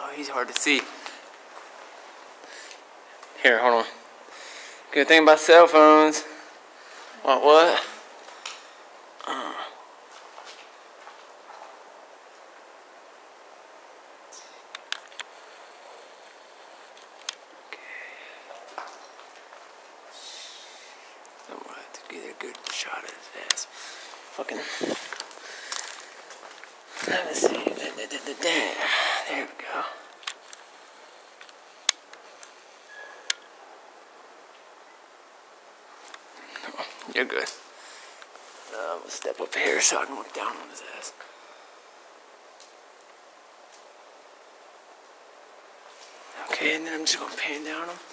Oh, he's hard to see. Here, hold on. Good thing about cell phones. What? I'm gonna have to get a good shot at his ass. Fucking. Let me see. There we go. You're good. I'm gonna step up here so I can look down on his ass. Okay, and then I'm just gonna pan down him.